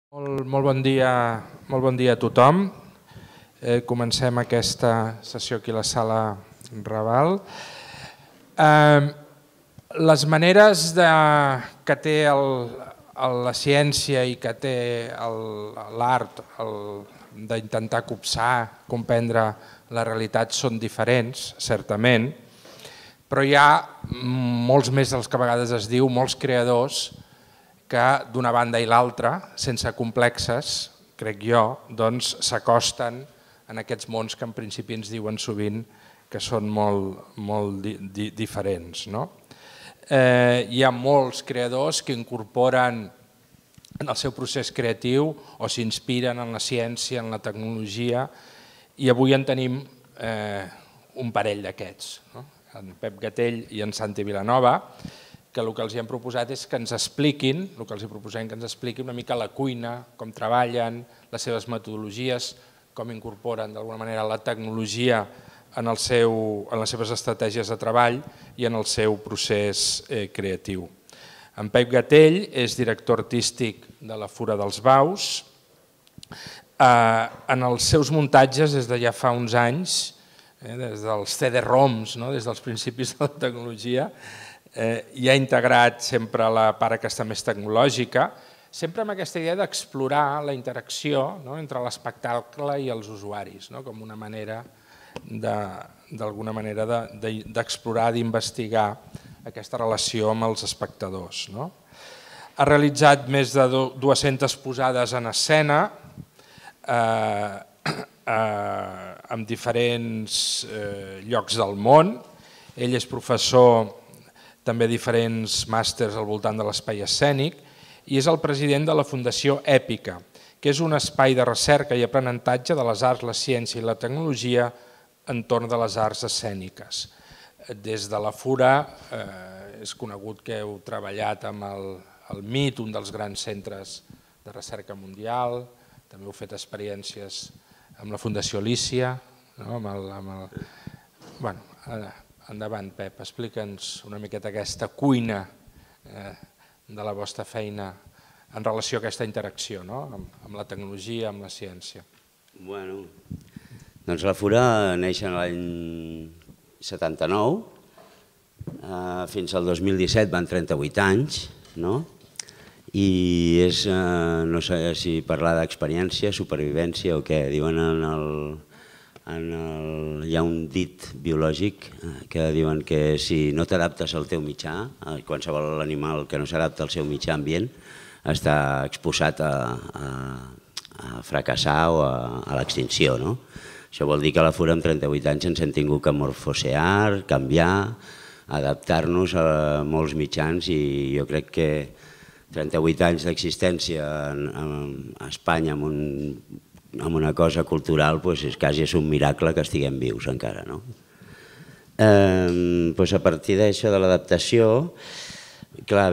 Molt bon dia a tothom. Comencem aquesta sessió aquí a la sala Raval. Les maneres que té la ciència i que té l'art d'intentar copsar, comprendre la realitat són diferents, certament, però hi ha molts més dels que a vegades es diu, molts creadors que d'una banda i l'altra, sense complexes, crec jo, s'acosten en aquests mons que en principi ens diuen sovint que són molt diferents. Hi ha molts creadors que incorporen en el seu procés creatiu o s'inspiren en la ciència, en la tecnologia, i avui en tenim un parell d'aquests, en Pep Gatell i en Santi Vilanova, que el que els hem proposat és que ens expliquin, una mica la cuina, com treballen, les seves metodologies, com incorporen d'alguna manera la tecnologia en les seves estratègies de treball i en el seu procés creatiu. En Pep Gatell és director artístic de la Fura dels Baus. En els seus muntatges, des de ja fa uns anys, des dels CD-ROMs, des dels principis de la tecnologia, i ha integrat sempre la part aquesta més tecnològica, sempre amb aquesta idea d'explorar la interacció entre l'espectacle i els usuaris, com una manera d'alguna manera d'explorar, d'investigar aquesta relació amb els espectadors. Ha realitzat més de 200 posades en escena en diferents llocs del món. Ell és professor també diferents màsters al voltant de l'espai escènic, i és el president de la Fundació Èpica, que és un espai de recerca i aprenentatge de les arts, la ciència i la tecnologia entorn de les arts escèniques. Des de la Fura és conegut que heu treballat amb el MIT, un dels grans centres de recerca mundial, també heu fet experiències amb la Fundació Lícia. Endavant, Pep, explica'ns una miqueta aquesta cuina de la vostra feina en relació a aquesta interacció amb la tecnologia, amb la ciència. Bueno, doncs la Fura neix l'any 79, fins al 2017 van 38 anys, i és, no sé si parlar d'experiència, supervivència o què, diuen hi ha un dit biològic que diuen que si no t'adaptes al teu mitjà, qualsevol animal que no s'adapta al seu mitjà ambient està exposat a fracassar o a l'extinció. Això vol dir que a la Fura amb 38 anys ens hem tingut que morfosear, canviar, adaptar-nos a molts mitjans, i jo crec que 38 anys d'existència a Espanya amb una cosa cultural és quasi un miracle que estiguem vius encara. A partir d'això de l'adaptació, clar,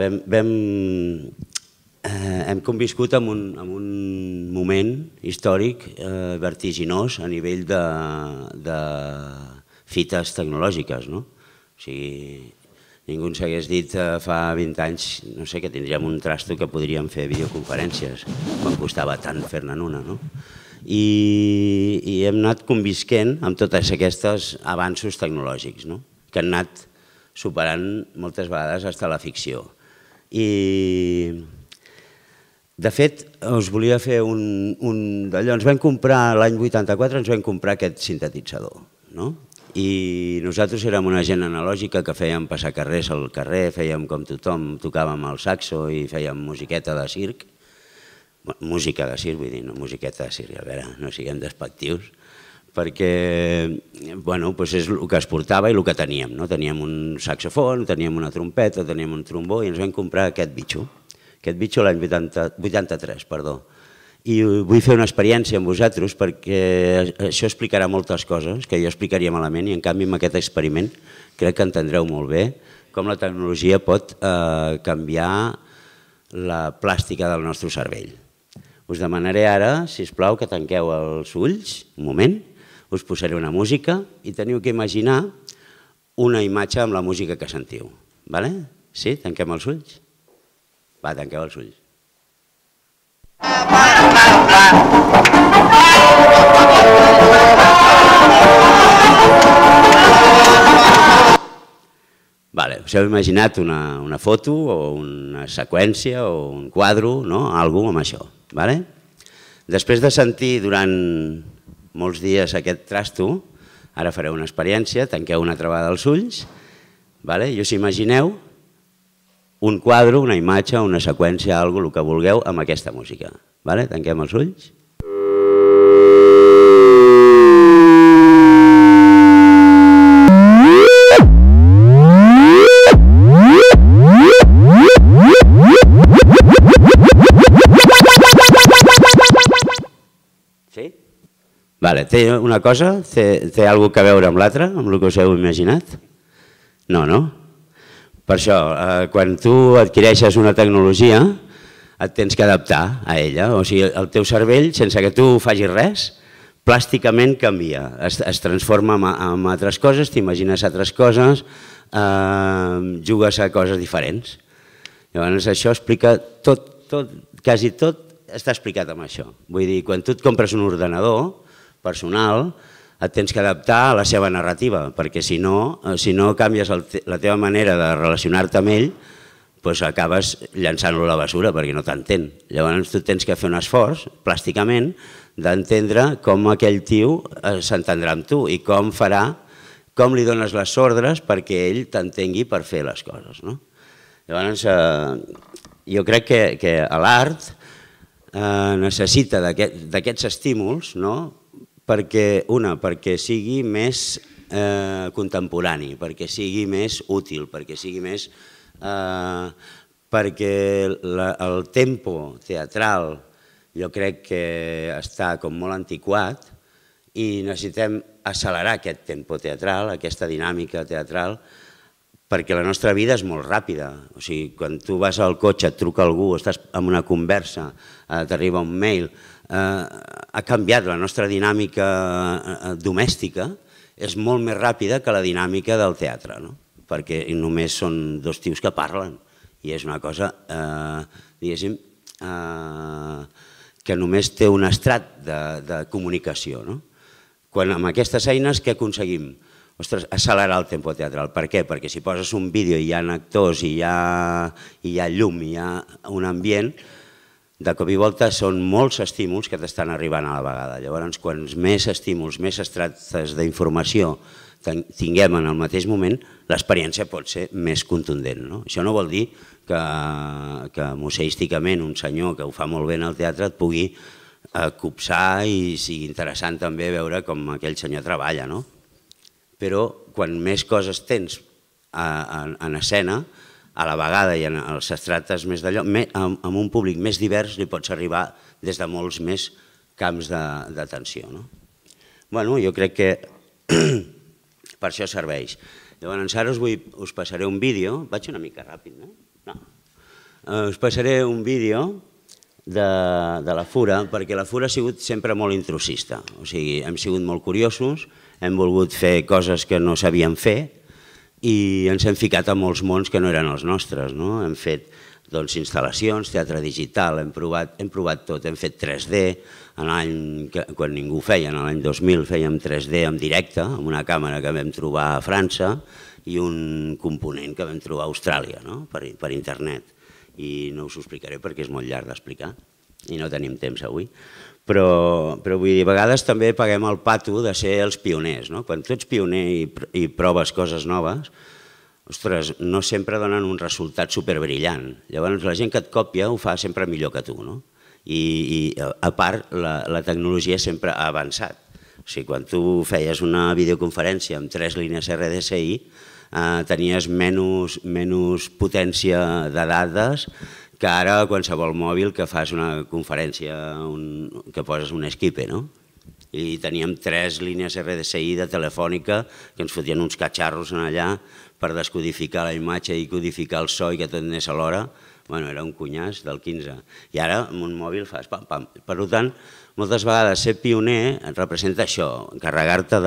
hem conviscut en un moment històric vertiginós a nivell de fites tecnològiques. O sigui, ningú ens hagués dit fa 20 anys que tindríem un trasto que podríem fer videoconferències quan costava tant fer-ne una. I hem anat convisquent amb tots aquests avanços tecnològics que han anat superant moltes vegades fins a la ficció. I, de fet, us volia fer un d'allò. Ens vam comprar, l'any 84, ens vam comprar aquest sintetitzador. I nosaltres érem una gent analògica que fèiem passar carrers al carrer, fèiem com tothom, tocàvem el saxo i fèiem musiqueta de circ. Música de circ, vull dir, no musiqueta de circ, a veure, no siguem despectius, perquè és el que es portava i el que teníem. Teníem un saxofon, teníem una trompeta, teníem un trombó, i ens vam comprar aquest bitxo. Aquest bitxo l'any 83, perdó. I vull fer una experiència amb vosaltres perquè això explicarà moltes coses que jo explicaria malament, i en canvi amb aquest experiment crec que entendreu molt bé com la tecnologia pot canviar la plàstica del nostre cervell. Us demanaré ara, sisplau, que tanqueu els ulls, un moment, us posaré una música i teniu que imaginar una imatge amb la música que sentiu. Sí? Tanquem els ulls? Va, tanqueu els ulls. Us heu imaginat una foto o una seqüència o un quadre, alguna cosa amb això. Després de sentir durant molts dies aquest trasto, ara fareu una experiència, tanqueu una altra vegada els ulls i us imagineu un quadre, una imatge, una seqüència, alguna cosa, el que vulgueu, amb aquesta música. Tanquem els ulls. Sí? Té una cosa? Té alguna cosa a veure amb l'altra, amb el que us heu imaginat? No, no? Per això, quan tu adquireixes una tecnologia, et tens que adaptar a ella. O sigui, el teu cervell, sense que tu facis res, plàsticament canvia. Es transforma en altres coses, t'imagines altres coses, jugues a coses diferents. Llavors, això explica tot, quasi tot està explicat amb això. Vull dir, quan tu et compres un ordenador personal, et tens que adaptar a la seva narrativa, perquè si no canvies la teva manera de relacionar-te amb ell, doncs acabes llançant-lo a la basura perquè no t'entén. Llavors tu tens que fer un esforç, plàsticament, d'entendre com aquell tio s'entendrà amb tu i com li dones les ordres perquè ell t'entengui per fer les coses. Llavors, jo crec que l'art necessita d'aquests estímuls, perquè sigui més contemporani, perquè sigui més útil, perquè sigui més... perquè el tempo teatral jo crec que està com molt antiquat i necessitem accelerar aquest tempo teatral, aquesta dinàmica teatral, perquè la nostra vida és molt ràpida. O sigui, quan tu vas al cotxe, et truca algú, estàs en una conversa, t'arriba un mail, ha canviat la nostra dinàmica domèstica, és molt més ràpida que la dinàmica del teatre, perquè només són dos tios que parlen i és una cosa, diguéssim, que només té un estrat de comunicació. Quan amb aquestes eines què aconseguim? Ostres, accelerar el tempo teatral. Per què? Perquè si poses un vídeo i hi ha actors, i hi ha llum, i hi ha un ambient, de cop i volta són molts estímuls que t'estan arribant a la vegada. Llavors, quants més estímuls, més estrates d'informació tinguem en el mateix moment, l'experiència pot ser més contundent. Això no vol dir que museísticament un senyor que ho fa molt bé en el teatre et pugui copsar i sigui interessant també veure com aquell senyor treballa. Però quan més coses tens en escena, a la vegada i en els estrates més d'allò, amb un públic més divers li pots arribar des de molts més camps d'atenció. Jo crec que per això serveix. Llavors ara us passaré un vídeo, vaig una mica ràpid, no? Us passaré un vídeo de la Fura, perquè la Fura ha sigut sempre molt intrusista, o sigui, hem sigut molt curiosos, hem volgut fer coses que no sabíem fer i ens hem ficat a molts mons que no eren els nostres. Hem fet instal·lacions, teatre digital, hem provat tot, hem fet 3D, quan ningú feia, l'any 2000 fèiem 3D en directe, amb una càmera que vam trobar a França i un component que vam trobar a Austràlia per internet. I no us ho explicaré perquè és molt llarg d'explicar i no tenim temps avui. Però vull dir, a vegades també paguem el pato de ser els pioners. Quan tu ets pioner i proves coses noves, ostres, no sempre donen un resultat superbrillant. Llavors la gent que et copia ho fa sempre millor que tu. I a part la tecnologia sempre ha avançat. O sigui, quan tu feies una videoconferència amb 3 línies RDSI, tenies menys potència de dades que ara qualsevol mòbil que fas una conferència que poses un Skype, i teníem 3 línies RDSI de telefònica que ens fotien uns catxarros allà per descodificar la imatge i codificar el so i que tot anés alhora. Era un cunyàs del 15. I ara amb un mòbil fas pam, pam. Per tant, moltes vegades ser pioner representa això, encarregar-te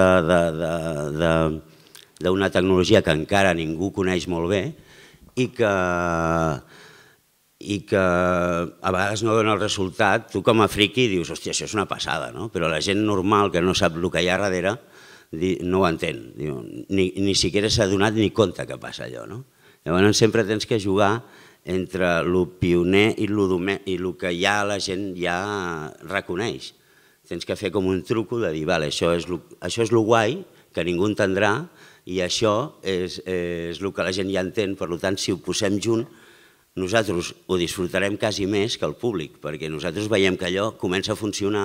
d'una tecnologia que encara ningú coneix molt bé i i que a vegades no dona el resultat, tu com a friqui dius, hòstia, això és una passada, no? Però la gent normal que no sap el que hi ha darrere no ho entén, ni siquiera s'ha donat ni compte que passa allò, no? Llavors sempre tens que jugar entre el pioner i el que ja la gent ja reconeix. Tens que fer com un truco de dir, vale, això és el guai, que ningú entendrà, i això és el que la gent ja entén, per tant, si ho posem junt, nosaltres ho disfrutarem quasi més que el públic, perquè nosaltres veiem que allò comença a funcionar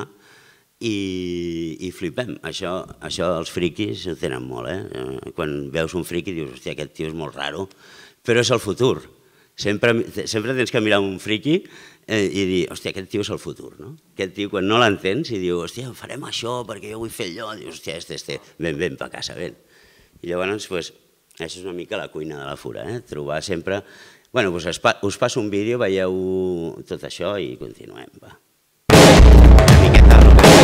i flipem. Això els friquis ho tenen molt. Quan veus un friqui dius, hòstia, aquest tio és molt raro, però és el futur. Sempre tens que mirar un friqui i dir, hòstia, aquest tio és el futur. Aquest tio, quan no l'entens, i diu, hòstia, farem això perquè jo vull fer allò, dius, hòstia, ven per casa, ven. I llavors, això és una mica la cuina de la Fura, trobar sempre... Bé, us passo un vídeo, veieu tot això i continuem. Una miqueta el que...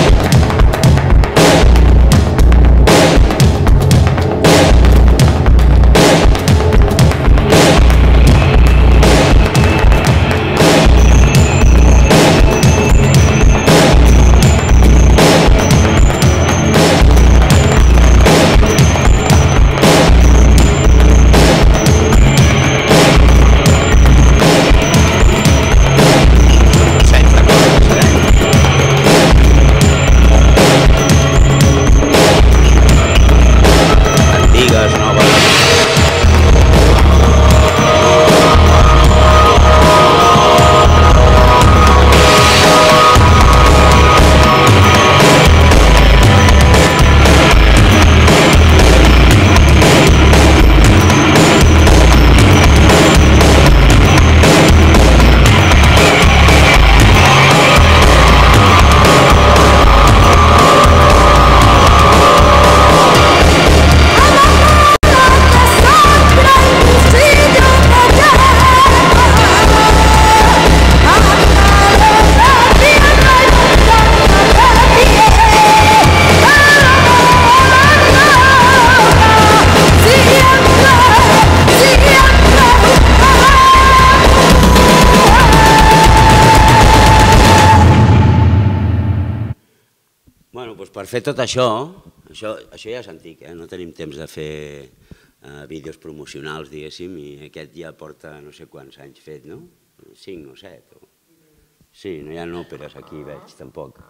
Per fer tot això ja és antic, no tenim temps de fer vídeos promocionals, diguéssim, i aquest ja porta no sé quants anys fet, no? 5 o 7. Sí, no hi ha òperes aquí, veig, tampoc.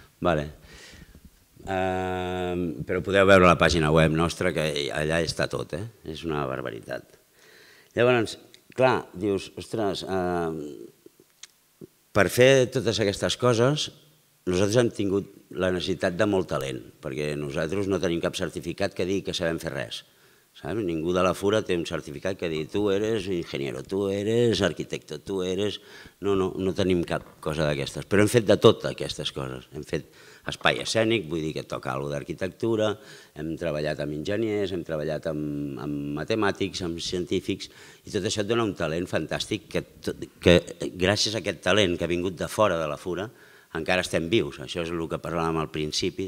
Però podeu veure la pàgina web nostra, que allà està tot, és una barbaritat. Llavors, clar, dius, ostres, per fer totes aquestes coses, nosaltres hem tingut la necessitat de molt talent, perquè nosaltres no tenim cap certificat que digui que sabem fer res. Ningú de la Fura té un certificat que digui tu eres ingeniero, tu eres arquitecte, tu eres... No tenim cap cosa d'aquestes, però hem fet de totes aquestes coses. Hem fet espai escènic, vull dir que toca alguna cosa d'arquitectura, hem treballat amb enginyers, hem treballat amb matemàtics, amb científics, i tot això et dona un talent fantàstic que gràcies a aquest talent que ha vingut de fora de la Fura encara estem vius. Això és el que parlàvem al principi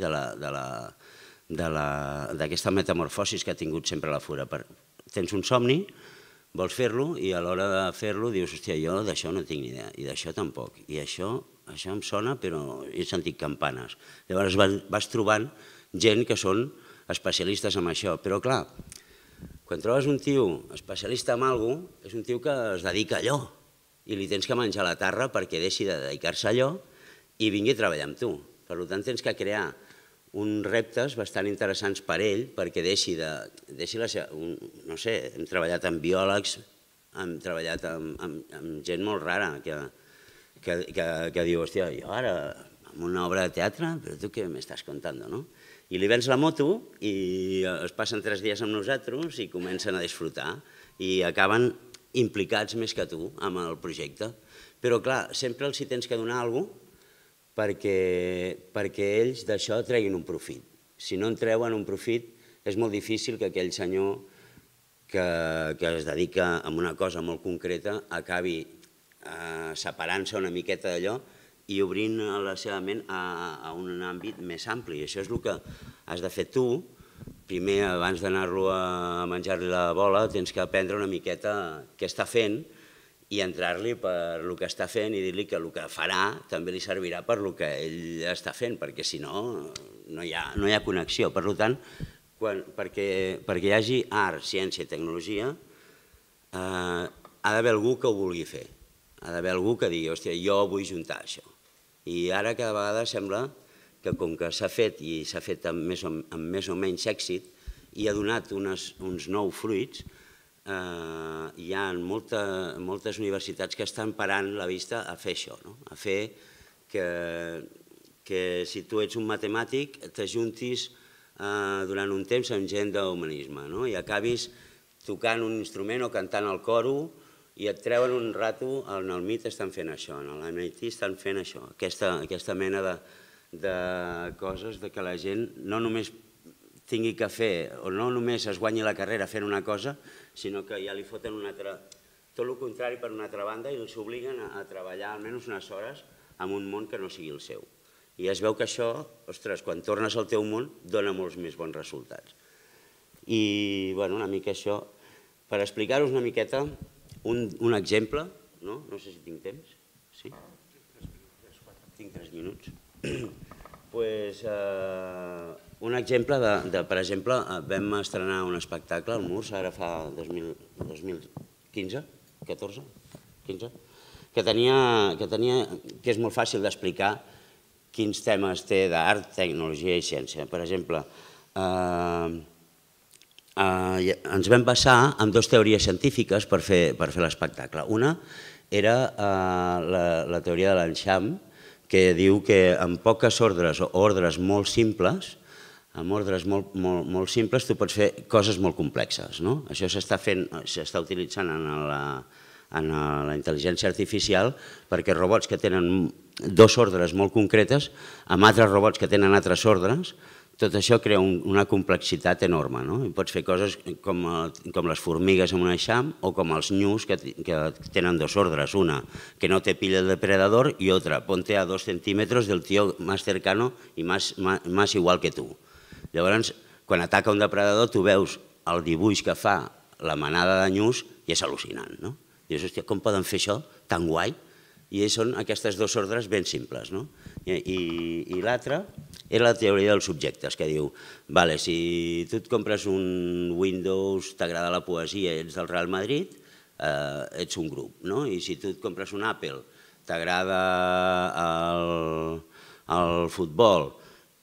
d'aquesta metamorfosis que ha tingut sempre la Fura. Tens un somni, vols fer-lo i a l'hora de fer-lo dius, hòstia, jo d'això no tinc ni idea, i d'això tampoc, i això em sona però he sentit campanes. Llavors vas trobant gent que són especialistes en això, però clar, quan trobes un tio especialista en alguna cosa, és un tio que es dedica a allò i li tens que menjar la tarra perquè deixi de dedicar-se a allò i vingui a treballar amb tu. Per tant, tens que crear uns reptes bastant interessants per ell perquè deixi no sé, hem treballat amb biòlegs, hem treballat amb gent molt rara que diu, hòstia, jo ara amb una obra de teatre, però tu què m'estàs contant, no? I li vens la moto i es passen 3 dies amb nosaltres i comencen a disfrutar i acaben implicats més que tu amb el projecte. Però clar, sempre els hi tens que donar alguna cosa perquè ells d'això treguin un profit. Si no en treuen un profit, és molt difícil que aquell senyor que es dedica a una cosa molt concreta acabi separant-se una miqueta d'allò i obrint la seva ment a un àmbit més ampli. I això és el que has de fer tu. Primer, abans d'anar-lo a menjar-li la bola, tens que aprendre una miqueta què està fent i entrar-li per el que està fent i dir-li que el que farà també li servirà per el que ell està fent, perquè si no, no hi ha connexió. Per tant, perquè hi hagi art, ciència i tecnologia, ha d'haver algú que ho vulgui fer. Ha d'haver algú que digui, hòstia, jo vull juntar això. I ara cada vegada sembla que com que s'ha fet i s'ha fet amb més o menys èxit i ha donat uns nous fruits, hi ha moltes universitats que estan parant la vista a fer això, a fer que si tu ets un matemàtic t'ajuntis durant un temps amb gent d'humanisme i acabis tocant un instrument o cantant al coro i et treuen un rato, en el MIT estan fent això, en l'MIT estan fent això, aquesta mena de coses que la gent no només tingui que fer, o no només es guanyi la carrera fent una cosa, sinó que ja li foten tot el contrari per una altra banda i els obliguen a treballar almenys unes hores en un món que no sigui el seu. I es veu que això, ostres, quan tornes al teu món, dona molts més bons resultats. I, bueno, una mica això, per explicar-vos una miqueta, un exemple, no sé si tinc temps, sí? Tinc 3 minuts. Doncs un exemple de, per exemple, vam estrenar un espectacle al Murs, ara fa 2015, 14, 15, que és molt fàcil d'explicar quins temes té d'art, tecnologia i ciència. Per exemple, ens vam basar en 2 teories científiques per fer l'espectacle. Una era la teoria de l'enxam, que diu que amb poques ordres o ordres molt simples, tu pots fer coses molt complexes. Això s'està utilitzant en la intel·ligència artificial perquè robots que tenen 2 ordres molt concretes, amb altres robots que tenen altres ordres, tot això crea una complexitat enorme. Pots fer coses com les formigues amb un eixam o com els nyus que tenen 2 ordres, una que no te pilla el depredador i otra, ponte a 2 centímetros del tío más cercano y más igual que tu. Llavors, quan ataca un depredador, tu veus el dibuix que fa la manada de nyus i és al·lucinant. Dius, hòstia, com poden fer això tan guai? I són aquestes 2 ordres ben simples. I l'altra és la teoria dels subjectes, que diu, si tu et compres un Windows, t'agrada la poesia i ets del Real Madrid, ets un grup. I si tu et compres un Apple, t'agrada el futbol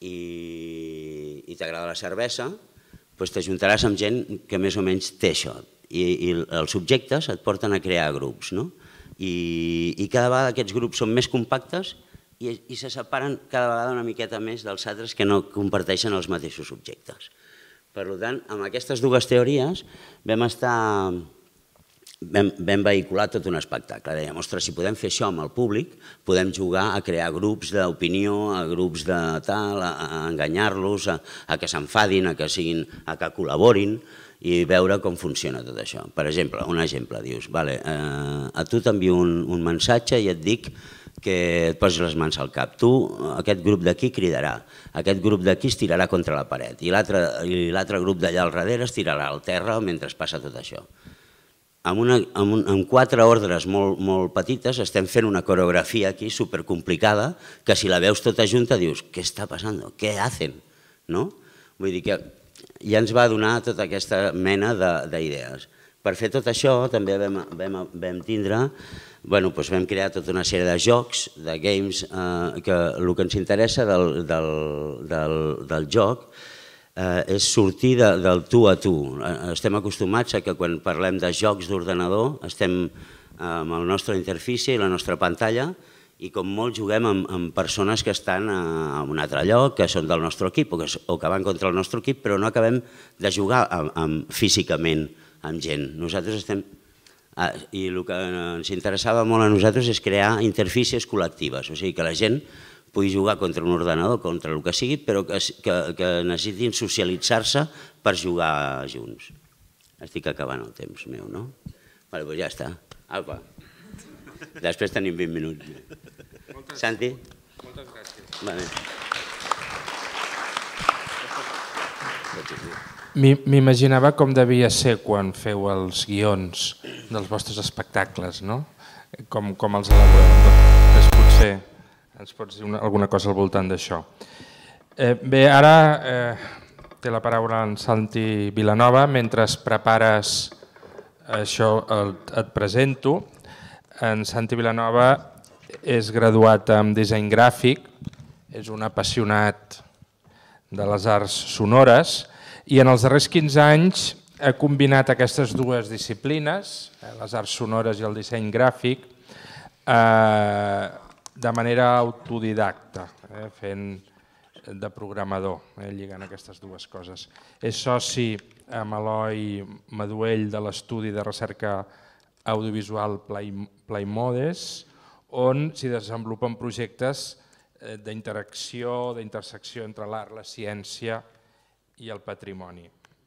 i t'agrada la cervesa, doncs t'ajuntaràs amb gent que més o menys té això. I els subjectes et porten a crear grups. I cada vegada aquests grups són més compactes i se separen cada vegada una miqueta més dels altres que no comparteixen els mateixos subjectes. Per tant, amb aquestes 2 teories vam vehicular tot un espectacle. Dèiem, ostres, si podem fer això amb el públic, podem jugar a crear grups d'opinió, a grups de tal, a enganyar-los, a que s'enfadin, a que col·laborin i veure com funciona tot això. Per exemple, un exemple, dius, a tu t'envio un missatge i et dic que et posis les mans al cap. Tu, aquest grup d'aquí cridarà, aquest grup d'aquí es tirarà contra la paret i l'altre grup d'allà al darrere es tirarà al terra mentre passa tot això. Amb 4 ordres molt petites estem fent una coreografia aquí supercomplicada que si la veus tota junta dius, què està passant? Què hacen? Vull dir que ja ens va donar tota aquesta mena d'idees. Per fer tot això també vam tindre, vam crear tota una sèrie de jocs, de games, que el que ens interessa del joc és sortir del tu a tu. Estem acostumats a que quan parlem de jocs d'ordenador estem amb la nostra interfície i la nostra pantalla i com molt juguem amb persones que estan en un altre lloc, que són del nostre equip o que van contra el nostre equip, però no acabem de jugar físicament amb gent. Nosaltres estem... I el que ens interessava molt a nosaltres és crear interfícies col·lectives, o sigui que la gent pugui jugar contra un ordenador, contra el que sigui, però que necessitin socialitzar-se per jugar junts. Estic acabant el temps meu, no? Doncs ja està. Apa. Després tenim 20 minuts. Santi? Moltes gràcies. Vale. M'imaginava com devia ser quan feu els guions dels vostres espectacles, no? Com els elaboreu? Potser ens pots dir alguna cosa al voltant d'això. Bé, ara té la paraula en Santi Vilanova. Mentre prepares això et presento. En Santi Vilanova és graduat en disseny gràfic, és un apassionat de les arts sonores i en els darrers 15 anys ha combinat aquestes dues disciplines, les arts sonores i el disseny gràfic, de manera autodidacta, fent de programador, lligant aquestes dues coses. És soci amb Eloi Maduell de l'Estudi de Recerca Audiovisual Playmodes, on s'hi desenvolupen projectes d'interacció, d'intersecció entre l'art, la ciència i el patrimoni.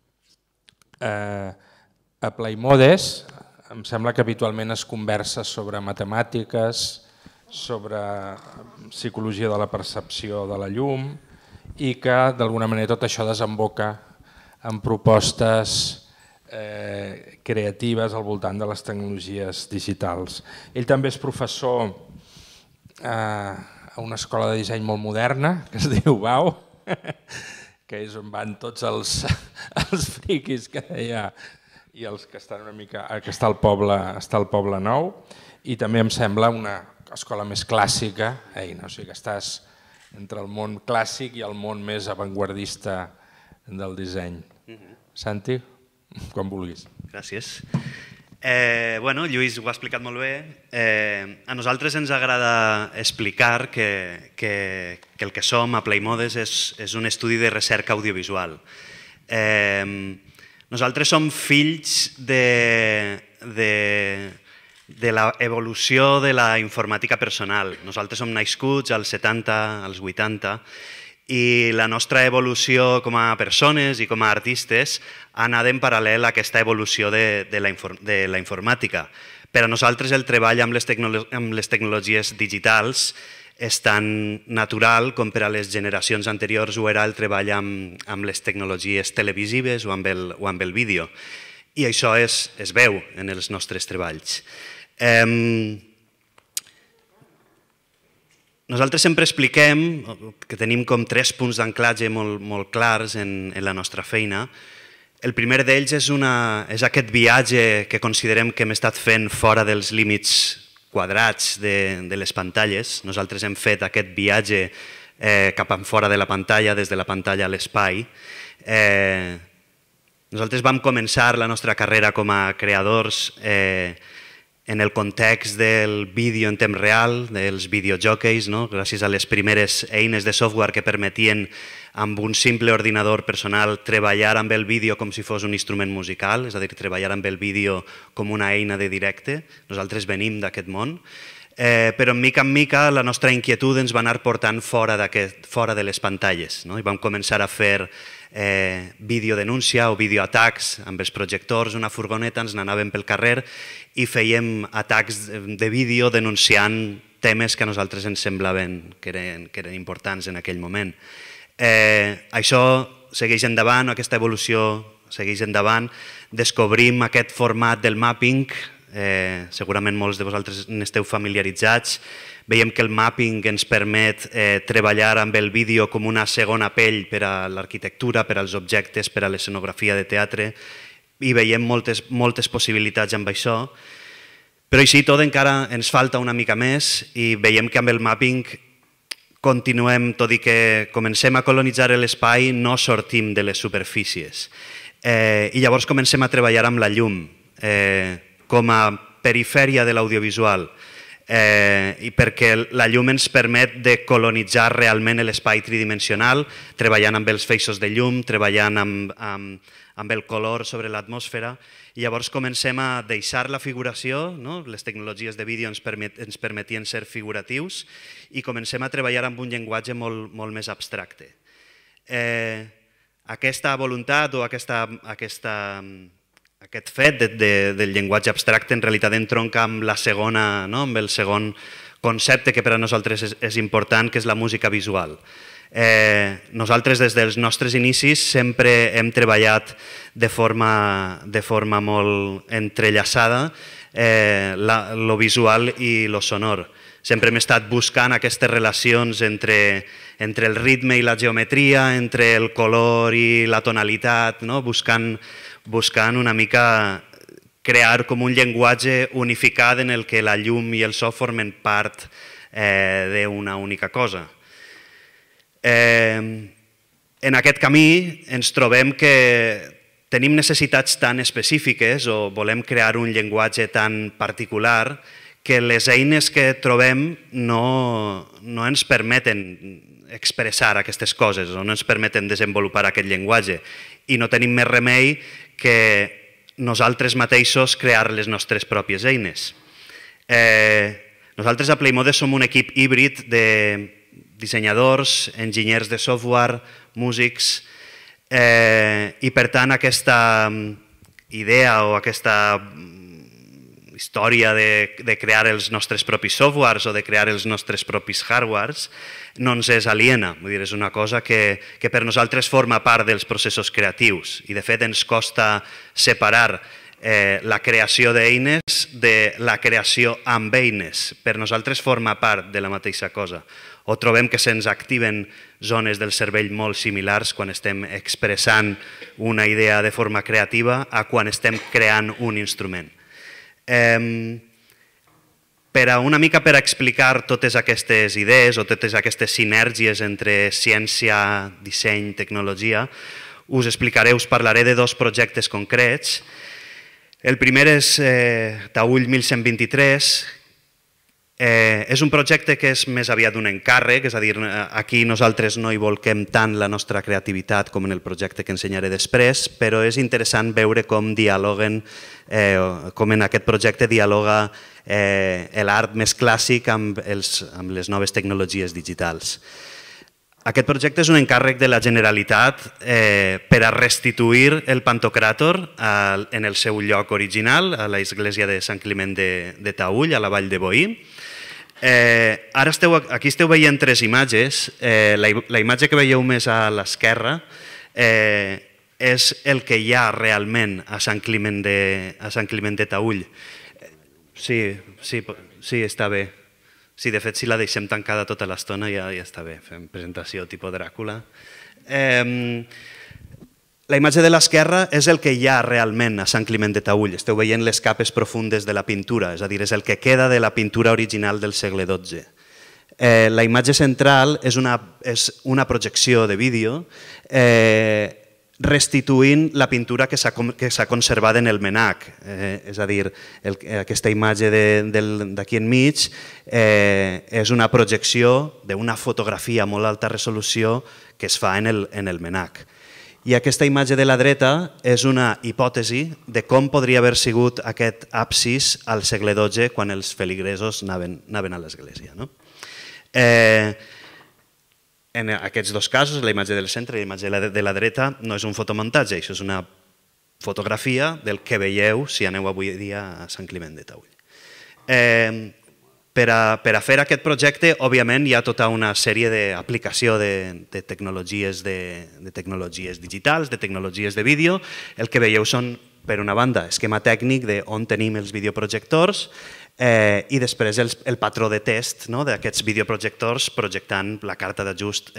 A Playmodes em sembla que habitualment es conversa sobre matemàtiques, sobre psicologia de la percepció de la llum i que d'alguna manera tot això desemboca en propostes creatives al voltant de les tecnologies digitals. Ell també és professor a una escola de disseny molt moderna que es diu BAU, que és on van tots els friquis que deia i els que estan una mica, que està al Poble Nou, i també em sembla una escola més clàssica, o sigui que estàs entre el món clàssic i el món més avantguardista del disseny. Santi, quan vulguis. Gràcies. Lluís ho ha explicat molt bé. A nosaltres ens agrada explicar que el que som a Playmodes és un estudi de recerca audiovisual. Nosaltres som fills de l'evolució de la informàtica personal. Nosaltres som nascuts als 70, als 80, i la nostra evolució com a persones i com a artistes ha anat en paral·lel a aquesta evolució de la informàtica. Per a nosaltres el treball amb les tecnologies digitals és tan natural com per a les generacions anteriors ho era el treball amb les tecnologies televisives o amb el vídeo. I això es veu en els nostres treballs. Nosaltres sempre expliquem que tenim com 3 punts d'anclatge molt clars en la nostra feina. El primer d'ells és aquest viatge que considerem que hem estat fent fora dels límits quadrats de les pantalles. Nosaltres hem fet aquest viatge cap enfora de la pantalla, des de la pantalla a l'espai. Nosaltres vam començar la nostra carrera com a creadors en el context del vídeo en temps real, dels videojockeys, gràcies a les primeres eines de software que permetien amb un simple ordinador personal treballar amb el vídeo com si fos un instrument musical, és a dir, treballar amb el vídeo com una eina de directe. Nosaltres venim d'aquest món, però mica en mica la nostra inquietud ens va anar portant fora de les pantalles. I vam començar a fer videodenúncia o videoatacs amb els projectors, una furgoneta, ens n'anàvem pel carrer i fèiem atacs de vídeo denunciant temes que a nosaltres ens semblaven que eren importants en aquell moment. Això segueix endavant, aquesta evolució segueix endavant, descobrim aquest format del mapping, segurament molts de vosaltres n'esteu familiaritzats, veiem que el mapping ens permet treballar amb el vídeo com una segona pell per a l'arquitectura, per als objectes, per a l'escenografia de teatre, i veiem moltes possibilitats amb això, però així tot encara ens falta una mica més i veiem que amb el mapping continuem, tot i que comencem a colonitzar l'espai, no sortim de les superfícies. I llavors comencem a treballar amb la llum com a perifèria de l'audiovisual, i perquè la llum ens permet de colonitzar realment l'espai tridimensional, treballant amb els feixos de llum, treballant amb el color sobre l'atmosfera, i llavors comencem a deixar la figuració, les tecnologies de vídeo ens permetien ser figuratius, i comencem a treballar amb un llenguatge molt més abstracte. Aquesta voluntat o aquest fet del llenguatge abstracte en realitat entronca amb amb el segon concepte que per a nosaltres és important, que és la música visual. Nosaltres, des dels nostres inicis, sempre hem treballat de forma molt entrellaçada lo visual i lo sonor. Sempre hem estat buscant aquestes relacions entre el ritme i la geometria, entre el color i la tonalitat, buscant una mica crear com un llenguatge unificat en el que la llum i el so formen part d'una única cosa. En aquest camí ens trobem que tenim necessitats tan específiques o volem crear un llenguatge tan particular que les eines que trobem no ens permeten expressar aquestes coses o no ens permeten desenvolupar aquest llenguatge i no tenim més remei que nosaltres mateixos crear les nostres pròpies eines. Nosaltres a Playmodes som un equip híbrid de dissenyadors, enginyers de software, músics, i per tant aquesta idea o aquesta història de crear els nostres propis softwares o de crear els nostres propis hardwares no ens és aliena. Vull dir, és una cosa que per nosaltres forma part dels processos creatius i de fet ens costa separar la creació d'eines de la creació amb eines. Per nosaltres forma part de la mateixa cosa. O trobem que se'ns activen zones del cervell molt similars quan estem expressant una idea de forma creativa a quan estem creant un instrument. Una mica per explicar totes aquestes idees o totes aquestes sinergies entre ciència, disseny, tecnologia, us parlaré de dos projectes concrets. El primer és Taüll 1123, és un projecte que és més aviat un encàrrec, és a dir, aquí nosaltres no hi volquem tant la nostra creativitat com en el projecte que ensenyaré després, però és interessant veure com dialoguen, com en aquest projecte dialoga l'art més clàssic amb les noves tecnologies digitals. Aquest projecte és un encàrrec de la Generalitat per a restituir el Pantocràtor en el seu lloc original, a l'església de Sant Climent de Taüll, a la Vall de Boí. Ara aquí esteu veient tres imatges. La imatge que veieu més a l'esquerra és el que hi ha realment a Sant Climent de Taüll. Sí, està bé. Sí, de fet, si la deixem tancada tota l'estona ja està bé, fem presentació tipus Dràcula. La imatge de l'esquerra és el que hi ha realment a Sant Climent de Taüll. Esteu veient les capes profundes de la pintura, és a dir, és el que queda de la pintura original del segle XII. La imatge central és una projecció de vídeo restituint la pintura que s'ha conservat en el MNAC. És a dir, aquesta imatge d'aquí enmig és una projecció d'una fotografia a molt alta resolució que es fa en el MNAC. I aquesta imatge de la dreta és una hipòtesi de com podria haver sigut aquest absis al segle XII quan els feligresos anaven a l'església. En aquests dos casos, la imatge del centre i la imatge de la dreta, no és un fotomuntatge, això és una fotografia del que veieu si aneu avui dia a Sant Climent de Taüll. Per a fer aquest projecte, òbviament, hi ha tota una sèrie d'aplicació de tecnologies digitals, de tecnologies de vídeo. El que veieu són, per una banda, esquema tècnic d'on tenim els videoprojectors i després el patró de test d'aquests videoprojectors projectant la carta d'ajust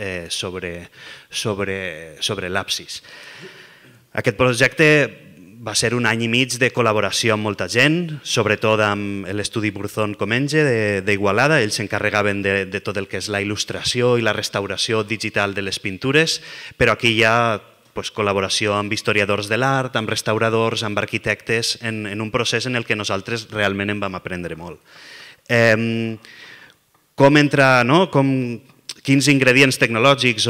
sobre l'absis. Aquest projecte va ser un any i mig de col·laboració amb molta gent, sobretot amb l'estudi Burzón Comenge d'Igualada. Ells s'encarregaven de tot el que és la il·lustració i la restauració digital de les pintures, però aquí hi ha col·laboració amb historiadors de l'art, amb restauradors, amb arquitectes, en un procés en el que nosaltres realment en vam aprendre molt. Quins ingredients tecnològics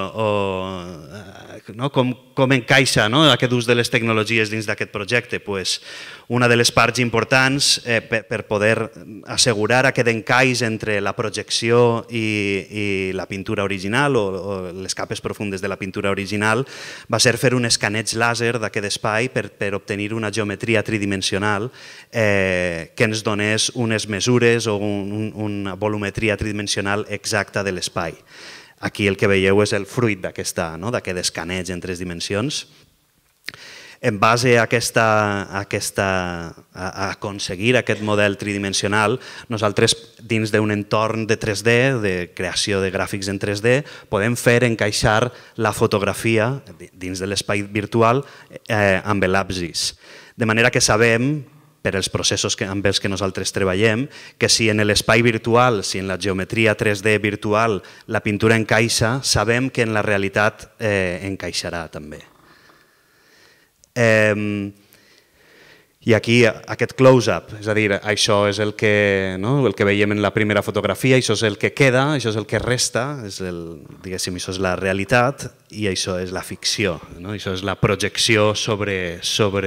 com encaixa aquest ús de les tecnologies dins d'aquest projecte? Una de les parts importants per poder assegurar aquest encaix entre la projecció i la pintura original o les capes profundes de la pintura original va ser fer un escaneig làser d'aquest espai per obtenir una geometria tridimensional que ens donés unes mesures o una volumetria tridimensional exacta de l'espai. Aquí el que veieu és el fruit d'aquest escaneig en 3 dimensions. En base a aconseguir aquest model tridimensional, nosaltres dins d'un entorn de 3D, de creació de gràfics en 3D, podem fer encaixar la fotografia dins de l'espai virtual amb l'absis. De manera que sabem, per als processos amb els que nosaltres treballem, que si en l'espai virtual, si en la geometria 3D virtual la pintura encaixa, sabem que en la realitat encaixarà també. I aquí aquest close-up, és a dir, això és el que veiem en la primera fotografia, això és el que queda, això és el que resta, diguéssim, això és la realitat i això és la ficció, això és la projecció sobre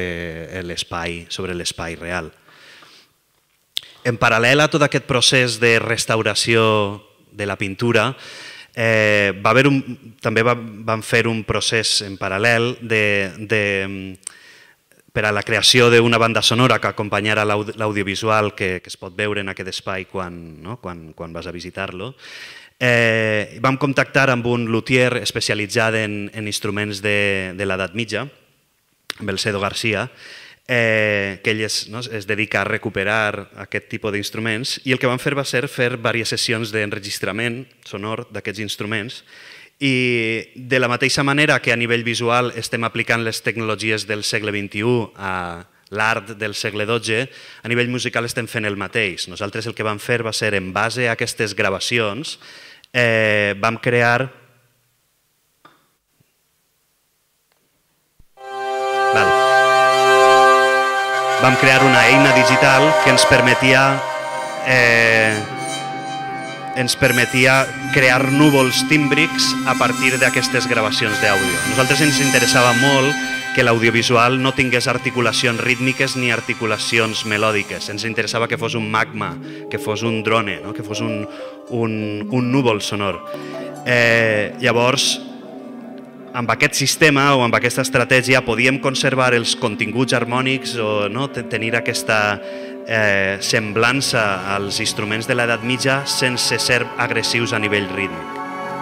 l'espai real. En paral·lel a tot aquest procés de restauració de la pintura, també vam fer un procés en paral·lel per a la creació d'una banda sonora que acompanyara l'audiovisual que es pot veure en aquest espai quan vas a visitar-lo. Vam contactar amb un luthier especialitzat en instruments de l'edat mitja, amb el Cedo García, que ell es dedica a recuperar aquest tipus d'instruments, i el que vam fer va ser fer diverses sessions d'enregistrament sonor d'aquests instruments, i de la mateixa manera que a nivell visual estem aplicant les tecnologies del segle XXI a l'art del segle XII, a nivell musical estem fent el mateix. Nosaltres el que vam fer va ser, en base a aquestes gravacions, vam crear una eina digital que ens permetia crear núvols tímbrics a partir d'aquestes gravacions d'àudio. A nosaltres ens interessava molt que l'audiovisual no tingués articulacions rítmiques ni articulacions melòdiques. Ens interessava que fos un magma, que fos un drone, que fos un núvol sonor. Llavors, amb aquest sistema o amb aquesta estratègia podíem conservar els continguts harmònics o tenir aquesta semblança als instruments de l'edat mitja sense ser agressius a nivell rítmic.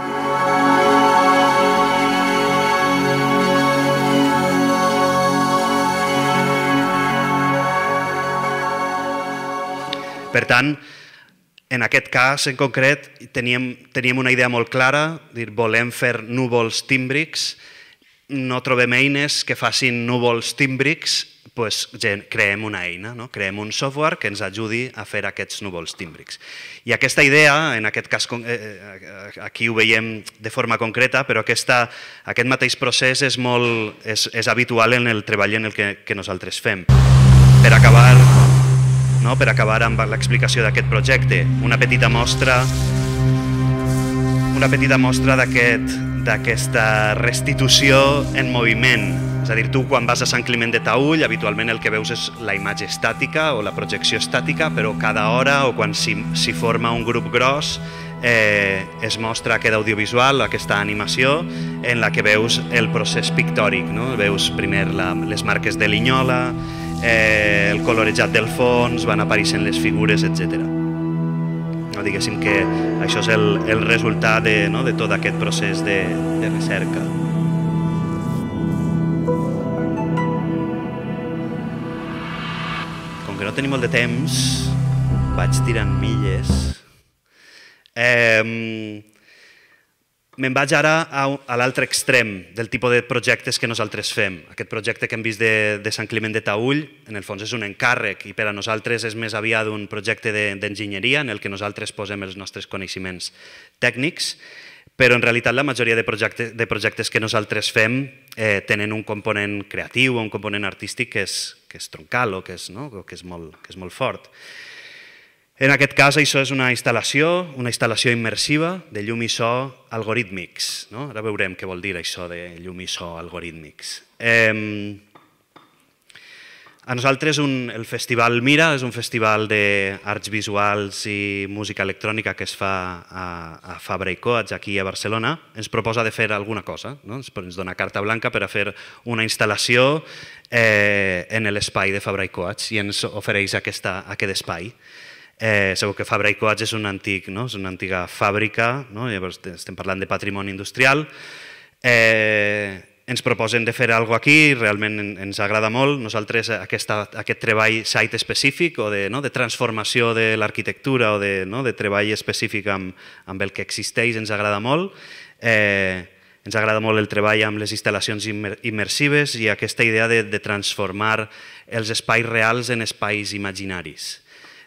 Per tant, en aquest cas en concret teníem una idea molt clara, volem fer núvols tímbrics, no trobem eines que facin núvols tímbrics, doncs creem una eina, creem un software que ens ajudi a fer aquests núvols tímbrics. I aquesta idea, en aquest cas, aquí ho veiem de forma concreta, però aquest mateix procés és habitual en el treball en el que nosaltres fem. Per acabar amb l'explicació d'aquest projecte, una petita mostra d'aquesta restitució en moviment. És a dir, tu quan vas a Sant Climent de Taüll, habitualment el que veus és la imatge estàtica o la projecció estàtica, però cada hora o quan s'hi forma un grup gros es mostra aquest audiovisual, aquesta animació, en la que veus el procés pictòric. Veus primer les marques de linyola, el colorejat del fons, van apareixent les figures, etc. Diguéssim que això és el resultat de tot aquest procés de recerca. Com que no tenim molt de temps, vaig tirant milles. Me'n vaig ara a l'altre extrem del tipus de projectes que nosaltres fem. Aquest projecte que hem vist de Sant Climent de Taüll, en el fons és un encàrrec i per a nosaltres és més aviat un projecte d'enginyeria en el que nosaltres posem els nostres coneixements tècnics, però en realitat la majoria de projectes que nosaltres fem tenen un component creatiu o un component artístic que és troncal o que és molt fort. En aquest cas, això és una instal·lació immersiva de llum i so algorítmics. Ara veurem què vol dir això de llum i so algorítmics. A nosaltres el Festival Mira és un festival d'arts visuals i música electrònica que es fa a Fabra i Coats, aquí a Barcelona. Ens proposa de fer alguna cosa, ens dona carta blanca per a fer una instal·lació en l'espai de Fabra i Coats i ens ofereix aquest espai. Segur que Fabra i Coats és una antiga fàbrica, llavors estem parlant de patrimoni industrial. Ens proposen de fer alguna cosa aquí, realment ens agrada molt. Nosaltres aquest treball site específic o de transformació de l'arquitectura o de treball específic amb el que existeix ens agrada molt. Ens agrada molt el treball amb les instal·lacions immersives i aquesta idea de transformar els espais reals en espais imaginaris.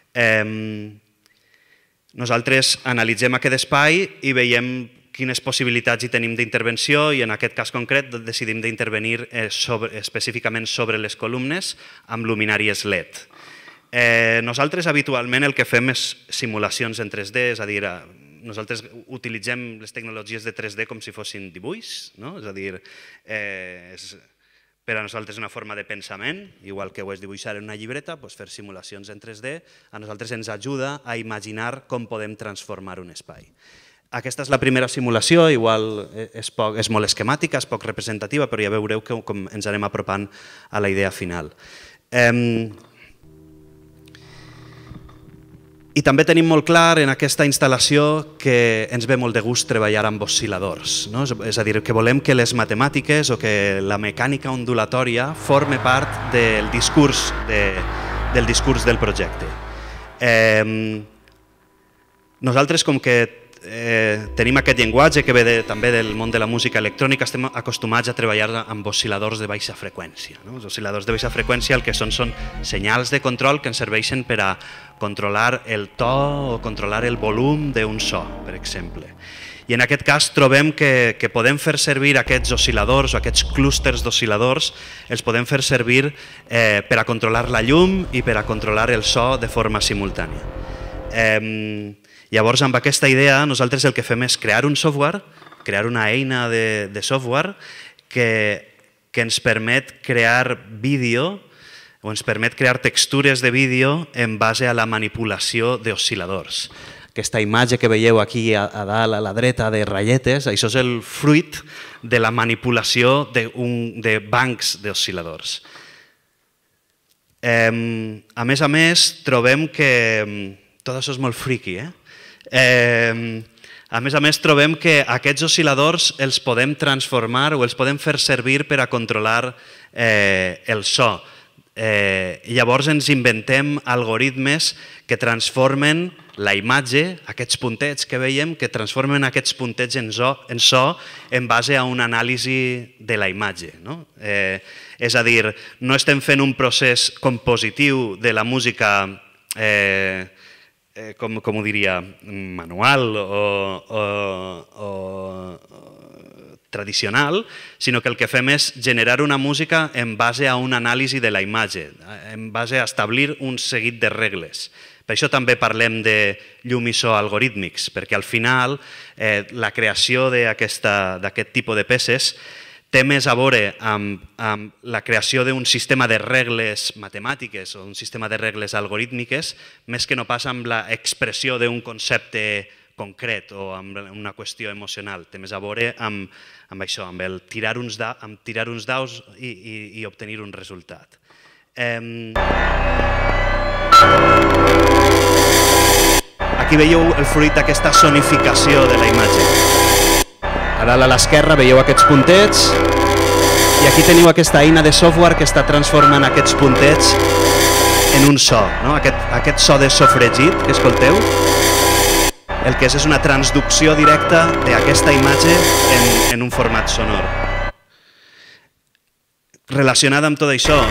Nosaltres analitzem aquest espai i veiem quines possibilitats hi tenim d'intervenció i en aquest cas concret decidim d'intervenir específicament sobre les columnes amb luminàries LED. Nosaltres habitualment el que fem és simulacions en 3D, és a dir, nosaltres utilitzem les tecnologies de 3D com si fossin dibuix, és a dir, per a nosaltres és una forma de pensament, igual que ho és dibuixar en una llibreta, fer simulacions en 3D, a nosaltres ens ajuda a imaginar com podem transformar un espai. Aquesta és la primera simulació, igual és molt esquemàtica, és poc representativa, però ja veureu com ens anem apropant a la idea final. I també tenim molt clar en aquesta instal·lació que ens ve molt de gust treballar amb oscil·ladors. És a dir, que volem que les matemàtiques o que la mecànica ondulatòria forme part del discurs del projecte. Nosaltres, com que tenim aquest llenguatge que ve també del món de la música electrònica, estem acostumats a treballar amb oscil·ladors de baixa freqüència. Els oscil·ladors de baixa freqüència el que són senyals de control que ens serveixen per a controlar el to o controlar el volum d'un so, per exemple. I en aquest cas trobem que podem fer servir aquests oscil·ladors o aquests clústers d'oscil·ladors, els podem fer servir per a controlar la llum i per a controlar el so de forma simultània. Llavors, amb aquesta idea, nosaltres el que fem és crear un software, crear una eina de software que ens permet crear vídeo o ens permet crear textures de vídeo en base a la manipulació d'oscil·ladors. Aquesta imatge que veieu aquí a dalt, a la dreta, de ratlletes, això és el fruit de la manipulació de bancs d'oscil·ladors. A més, trobem que... Tot això és molt friqui, A més, trobem que aquests oscil·ladors els podem transformar o els podem fer servir per a controlar el so. Llavors ens inventem algoritmes que transformen la imatge, aquests puntets que veiem, que transformen aquests puntets en so en base a una anàlisi de la imatge. És a dir, no estem fent un procés compositiu de la música com ho diria, manual o tradicional, sinó que el que fem és generar una música en base a una anàlisi de la imatge, en base a establir un seguit de regles. Per això també parlem de llum i so algorítmics, perquè al final la creació d'aquest tipus de peces té més a veure amb la creació d'un sistema de regles matemàtiques o un sistema de regles algorítmiques, més que no pas amb l'expressió d'un concepte concret o amb una qüestió emocional. Té més a veure amb això, amb el tirar uns daus i obtenir un resultat. Aquí veieu el fruit d'aquesta sonificació de la imatge. A dalt a l'esquerra veieu aquests puntets i aquí teniu aquesta eina de software que està transformant aquests puntets en un so. Aquest so de sofregit que escolteu, el que és una transducció directa d'aquesta imatge en un format sonor. Relacionada amb tot això,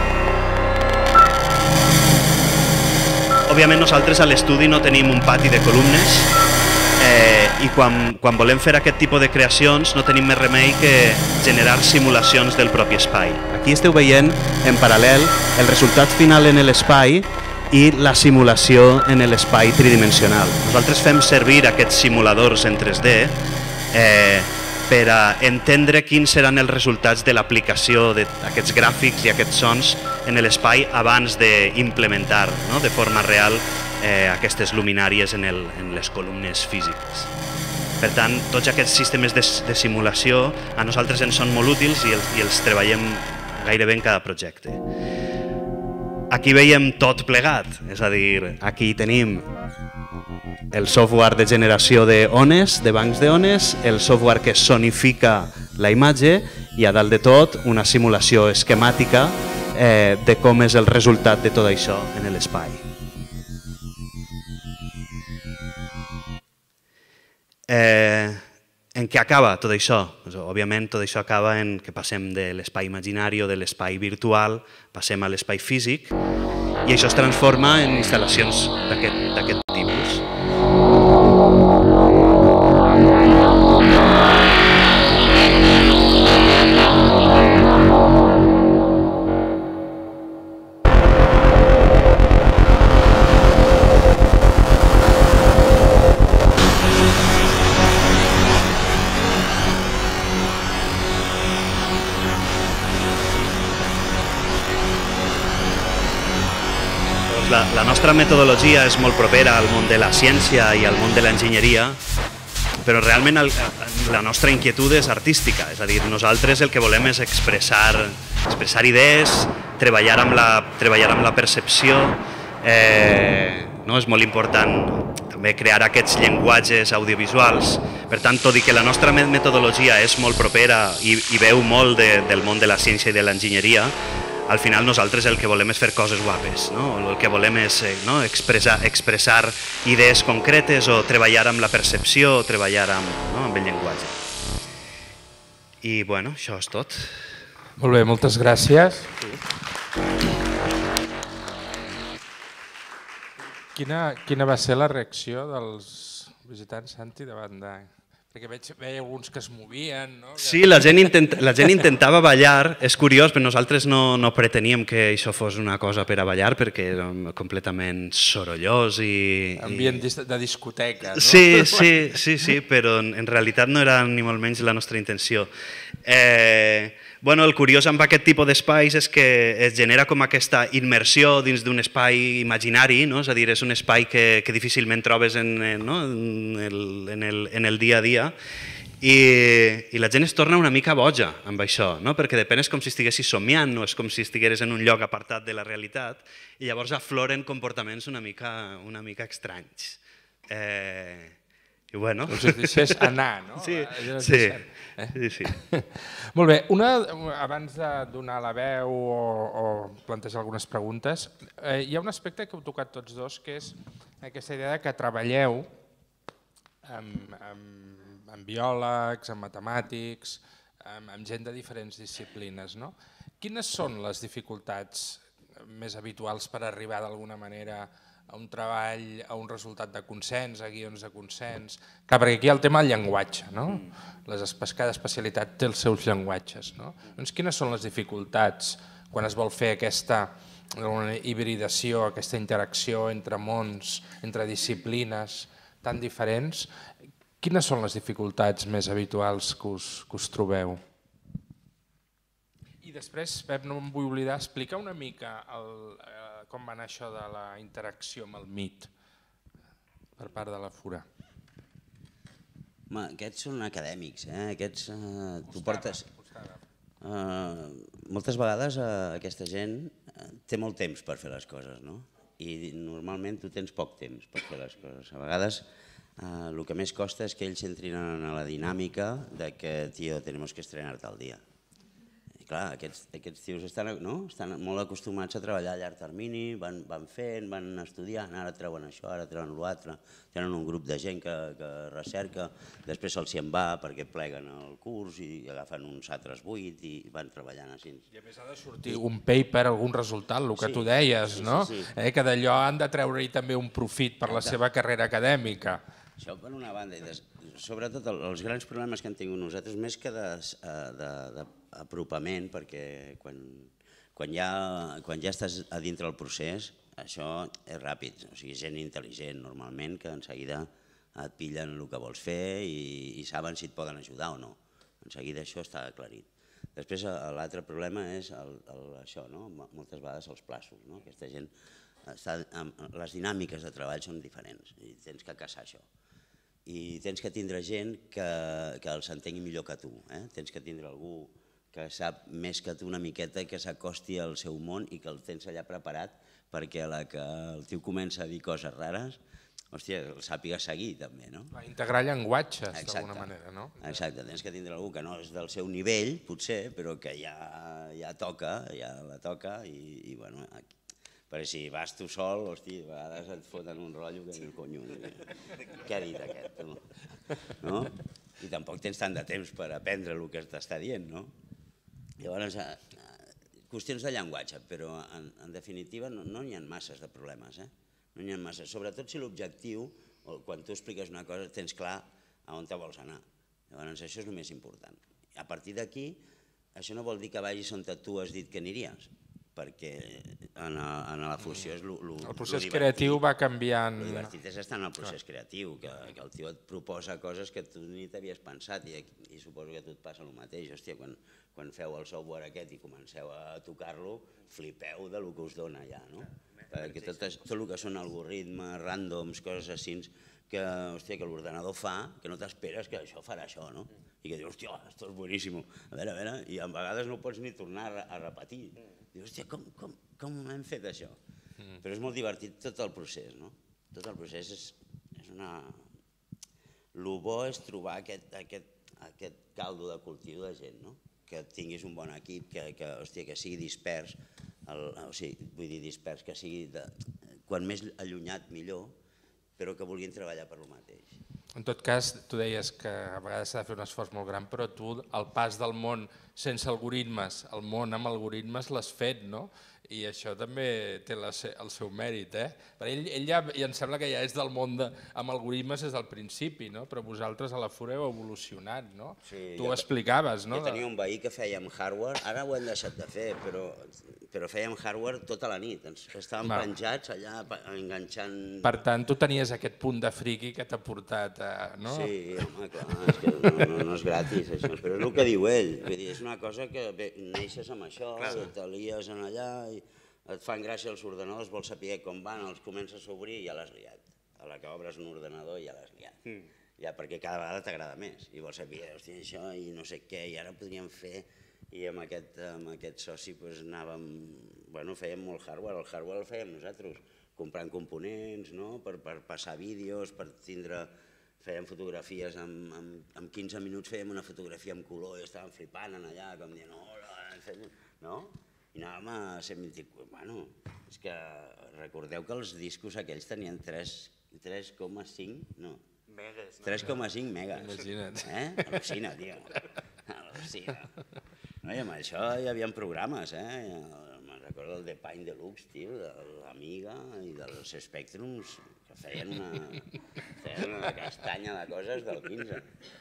òbviament nosaltres a l'estudi no tenim un pati de columnes i quan volem fer aquest tipus de creacions no tenim més remei que generar simulacions del propi espai. Aquí esteu veient en paral·lel el resultat final en l'espai i la simulació en l'espai tridimensional. Nosaltres fem servir aquests simuladors en 3D per a entendre quins seran els resultats de l'aplicació d'aquests gràfics i aquests sons en l'espai abans d'implementar de forma real aquestes luminàries en les columnes físiques. Per tant, tots aquests sistemes de simulació a nosaltres ens són molt útils i els treballem gairebé en cada projecte. aquí veiem tot plegat, és a dir, aquí tenim el software de generació d'ones, de bancs d'ones, el software que sonifica la imatge i a dalt de tot una simulació esquemàtica de com és el resultat de tot això en l'espai. En què acaba tot això? Òbviament tot això acaba en que passem de l'espai imaginari o de l'espai virtual, passem a l'espai físic i això es transforma en instal·lacions d'aquest tipus. La nostra metodologia és molt propera al món de la ciència i al món de l'enginyeria, però realment la nostra inquietud és artística, és a dir, nosaltres el que volem és expressar idees, treballar amb la percepció, és molt important també crear aquests llenguatges audiovisuals. Per tant, tot i que la nostra metodologia és molt propera i veu molt del món de la ciència i de l'enginyeria, al final nosaltres el que volem és fer coses guapes, el que volem és expressar idees concretes o treballar amb la percepció, o treballar amb el llenguatge. I bueno, això és tot. Molt bé, moltes gràcies. Quina va ser la reacció dels visitants, Santi, davant de... Perquè veia alguns que es movien, no? Sí, la gent intentava ballar, és curiós, però nosaltres no preteníem que això fos una cosa per a ballar perquè era completament sorollós i... Ambient de discoteca, no? Sí, però en realitat no era ni molt menys la nostra intenció. El curiós amb aquest tipus d'espais és que es genera com aquesta immersió dins d'un espai imaginari, és a dir, és un espai que difícilment trobes en el dia a dia i la gent es torna una mica boja amb això, perquè depèn, és com si estiguessis somiant, no és com si estigueres en un lloc apartat de la realitat i llavors afloren comportaments una mica estranys. I bueno... Us deixés anar, no? Sí. Molt bé, abans de donar la veu o plantejar algunes preguntes, hi ha un aspecte que heu tocat tots dos, que és aquesta idea que treballeu amb biòlegs, amb matemàtics, amb gent de diferents disciplines. Quines són les dificultats més habituals per arribar d'alguna manera a un treball, a un resultat de consens, a guions de consens? Clar, perquè aquí hi ha el tema del llenguatge, no? Cada especialitat té els seus llenguatges, no? Doncs quines són les dificultats quan es vol fer aquesta hibridació, aquesta interacció entre mons, entre disciplines tan diferents? Quines són les dificultats més habituals que us trobeu? I després, Pep, no em vull oblidar, explicar una mica com va anar això de la interacció amb el MIT per part de la Fura. Aquests són acadèmics, aquests tu portes... Moltes vegades aquesta gent té molt temps per fer les coses, no? I normalment tu tens poc temps per fer les coses. A vegades el que més costa és que ells entrin a la dinàmica de que, tio, tenemos que estrenar tal dia. Clar, aquests tios estan molt acostumats a treballar a llarg termini, van fent, van estudiant, ara treuen això, ara treuen l'altre, tenen un grup de gent que recerca, després se'ls en va perquè pleguen el curs i agafen uns altres 8 i van treballant així. I a més ha de sortir un paper, algun resultat, el que tu deies, no? Que d'allò han de treure-hi també un profit per la seva carrera acadèmica. Això per una banda, i sobretot els grans problemes que hem tingut nosaltres, més que d'apropament, perquè quan ja estàs a dintre del procés, això és ràpid, o sigui, gent intel·ligent normalment, que en seguida et pillen el que vols fer i saben si et poden ajudar o no. En seguida això està aclarit. Després l'altre problema és això, moltes vegades els plaços. Aquesta gent, les dinàmiques de treball són diferents i tens que caçar això. I tens que tindre gent que els entengui millor que tu. Tens que tindre algú que sap més que tu una miqueta, que s'acosti al seu món i que el tens allà preparat perquè a la que el tio comença a dir coses rares, hòstia, el sàpiga seguir també, no? Integrar llenguatges, d'alguna manera, no? Exacte, tens que tindre algú que no és del seu nivell, potser, però que ja toca, ja la toca, i bueno, perquè si vas tu sol, hòstia, a vegades et foten un rotllo que dius, conyo, què ha dit aquest? No? I tampoc tens tant de temps per aprendre el que t'està dient, no? Llavors, qüestions de llenguatge, però en definitiva no n'hi ha masses de problemes, no n'hi ha masses, sobretot si l'objectiu, quan tu expliques una cosa, tens clar a on te vols anar. Llavors, això és el més important. A partir d'aquí, això no vol dir que vagis on tu has dit que aniries, perquè en la funció és el divertit. El procés creatiu va canviant. El divertit és estar en el procés creatiu, que el tio et proposa coses que tu ni t'havies pensat, i suposo que a tu et passa el mateix. Hòstia, quan feu el software aquest i comenceu a tocar-lo, flipeu del que us dona ja, no? Perquè tot el que són algoritmes, ràndoms, coses així, que l'ordenador fa, que no t'esperes que això farà això, no? I que dius, hòstia, esto és boníssim. A veure, i a vegades no ho pots ni tornar a repetir. Dius, hòstia, com hem fet això? Però és molt divertit tot el procés, no? Tot el procés és una... El bo és trobar aquest caldo de cultiu de gent, no? Que tinguis un bon equip, que sigui dispers, vull dir dispers, que sigui quan més allunyat millor, però que vulguin treballar per lo mateix. En tot cas, tu deies que a vegades s'ha de fer un esforç molt gran, però tu el pas del món sense algoritmes al món amb algoritmes l'has fet, no? I això també té el seu mèrit, Perquè ell ja em sembla que ja és del món amb algoritmes des del principi, no? Però vosaltres a la FURA heu evolucionat, no? Tu ho explicaves, no? Jo tenia un veí que fèiem hardware, ara ho hem deixat de fer, però fèiem hardware tota la nit, estàvem penjats allà enganxant... Per tant, tu tenies aquest punt de friqui que t'ha portat a... Sí, home, clar, és que no és gratis això, però és el que diu ell, és una cosa que neixes amb això, te lies en allà i et fan gràcia els ordenadors, vols saber com van, els comences a obrir i ja l'has liat. A la que obres un ordenador ja l'has liat. Ja perquè cada vegada t'agrada més i vols saber, hòstia, això i no sé què, i ara podríem fer, i amb aquest soci anàvem, bueno, fèiem molt hardware, el hardware el fèiem nosaltres, comprant components, per passar vídeos, per tindre... Fèiem fotografies, en 15 minuts fèiem una fotografia en color i estàvem flipant allà, com dient, hola, no? I anàvem a 124, bueno, és que recordeu que els discos aquells tenien 3,5, no? 3,5 megas. Imagina't. Al·lucina, tio, al·lucina. I amb això hi havia programes, me'n recordo el de Paint Deluxe, tio, de l'Amiga i dels Spectrums, que feien una castanya de coses del 15.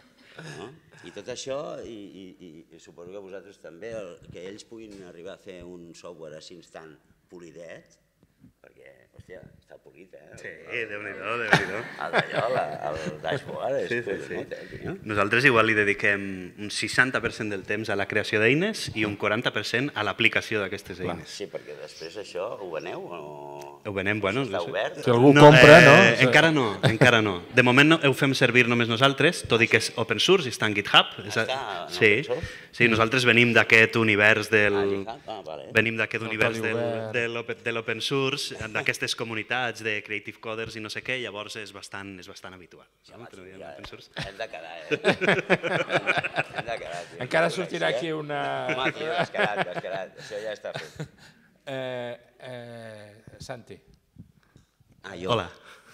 I tot això, i suposo que vosaltres també, que ells puguin arribar a fer un software així tan polidet, perquè, hòstia, està polit, Sí, Déu-n'hi-do, Déu-n'hi-do. El dashboard és polidet, tio. Nosaltres igual li dediquem un 60% del temps a la creació d'eines i un 40% a l'aplicació d'aquestes eines. Sí, perquè després això ho veneu o... Ho venem, bueno... Està obert? Si algú compra, no? Encara no. De moment ho fem servir només nosaltres, tot i que és open source i està en GitHub. Està en open source? Sí, nosaltres venim d'aquest univers de l'open source, d'aquestes comunitats de creative coders i no sé què, llavors és bastant habitual. Hem de quedar, Hem de quedar. Encara sortirà aquí una... Home, tio, descarat, això ja està fet. Santi. Hola.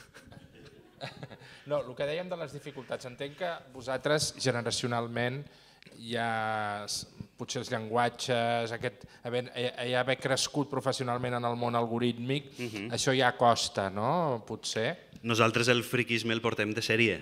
No, el que dèiem de les dificultats, entenc que vosaltres generacionalment ja potser els llenguatges, haver crescut professionalment en el món algorítmic, això ja costa, no? Potser. Nosaltres el friquisme el portem de sèrie.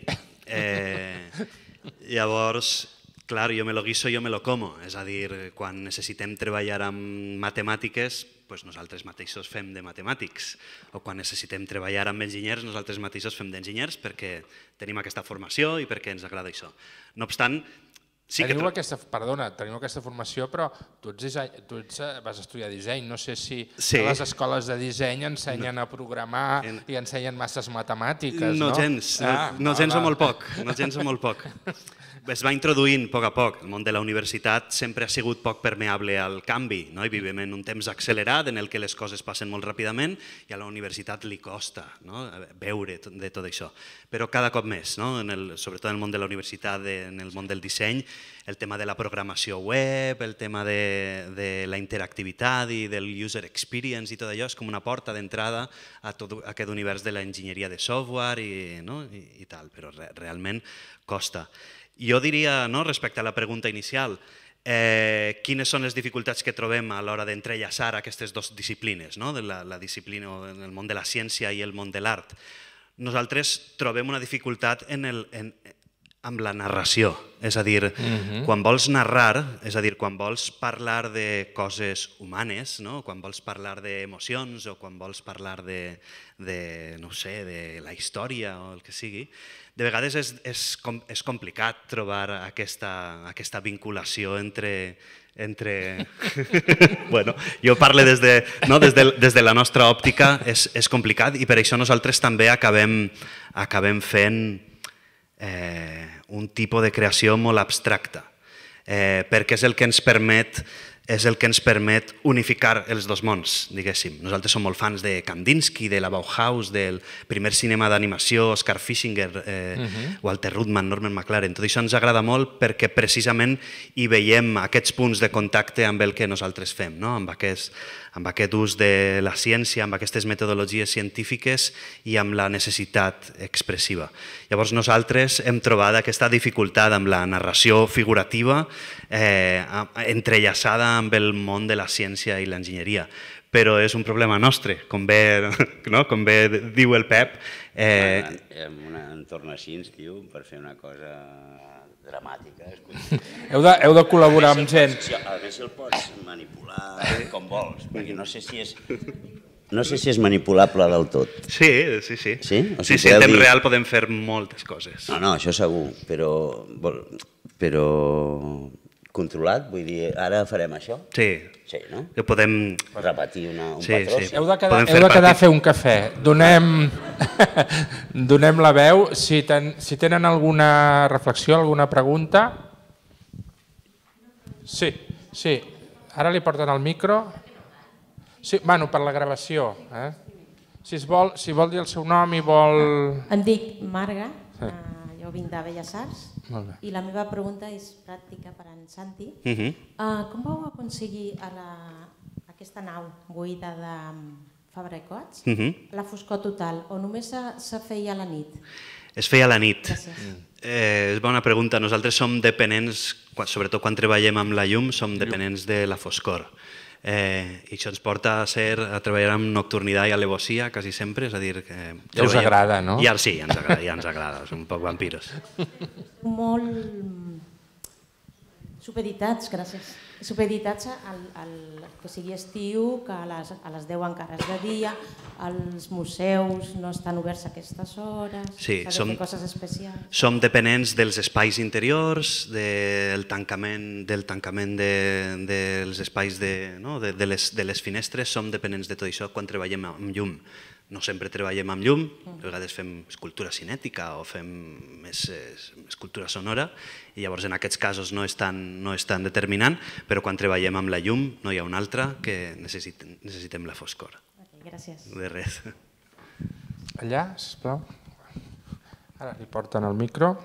Llavors, clar, jo me lo guiso, jo me lo como. És a dir, quan necessitem treballar amb matemàtiques, nosaltres mateixos fem de matemàtics. O quan necessitem treballar amb enginyers, nosaltres mateixos fem d'enginyers perquè tenim aquesta formació i perquè ens agrada això. No obstant, Teniu aquesta formació, però tu vas estudiar disseny. No sé si a les escoles de disseny ensenyen a programar i ensenyen masses matemàtiques, no? No gens, o molt poc. No gens o molt poc. Es va introduint a poc. El món de la universitat sempre ha sigut poc permeable al canvi, no? I vivim en un temps accelerat en el que les coses passen molt ràpidament i a la universitat li costa, no? Veure de tot això. Però cada cop més, no? Sobretot en el món de la universitat, en el món del disseny, el tema de la programació web, el tema de la interactivitat i del user experience i tot allò és com una porta d'entrada a tot aquest univers de l'enginyeria de software i tal, però realment costa. Jo diria, respecte a la pregunta inicial, quines són les dificultats que trobem a l'hora d'entrellaçar aquestes dues disciplines, la disciplina en el món de la ciència i el món de l'art. Nosaltres trobem una dificultat amb la narració, és a dir, quan vols narrar, és a dir, quan vols parlar de coses humanes, quan vols parlar d'emocions o quan vols parlar de la història o el que sigui, de vegades és complicat trobar aquesta vinculació entre... Bueno, jo parlo des de la nostra òptica, és complicat i per això nosaltres també acabem fent un tipus de creació molt abstracta, perquè és el que ens permet unificar els dos mons, diguéssim. Nosaltres som molt fans de Kandinsky, de la Bauhaus, del primer cinema d'animació, Oscar Fischinger, Walter Ruttmann, Norman McLaren. Tot això ens agrada molt perquè precisament hi veiem aquests punts de contacte amb el que nosaltres fem, amb aquest ús de la ciència, amb aquestes metodologies científiques i amb la necessitat expressiva. Llavors nosaltres hem trobat aquesta dificultat amb la narració figurativa entrellaçada amb el món de la ciència i l'enginyeria, però és un problema nostre, com bé diu el Pep. En un entorn així ens diu per fer una cosa dramàtica. Heu de col·laborar amb gent. A més el pots manipular com vols, perquè no sé si és manipulable del tot. Sí. Sí, en temps real podem fer moltes coses. No, això segur, però controlat, vull dir, ara farem això? Sí, no? Podem repetir un patró. Heu de quedar a fer un cafè. Donem la veu. Si tenen alguna reflexió, alguna pregunta... Sí. Ara li porten el micro. Sí, bueno, per la gravació. Si vol dir el seu nom i vol... Em dic Marga, jo vinc de Belles Arts i la meva pregunta és pràctica per en Santi. Com vau aconseguir aquesta nau buida de Fabra i Coats, la foscor total, o només se feia a la nit? Es feia a la nit. És bona pregunta. Nosaltres som dependents, sobretot quan treballem amb la llum, som dependents de la foscor. I això ens porta a treballar amb nocturnitat i alevosia quasi sempre, és a dir... Ja us agrada, no? Sí, ja ens agrada, som un poc vampiros. Molt supeditats, gràcies. Supeditats que sigui estiu, que a les 10 encara és de dia, els museus no estan oberts a aquestes hores, s'ha de fer coses especials. Som dependents dels espais interiors, del tancament dels espais de les finestres, som dependents de tot això quan treballem amb llum. No sempre treballem amb llum, a vegades fem escultura cinètica o fem més escultura sonora i llavors en aquests casos no és tan determinant, però quan treballem amb la llum no hi ha una altra que necessitem la foscor. Gràcies. De res. Allà, sisplau. Ara li porten el micro.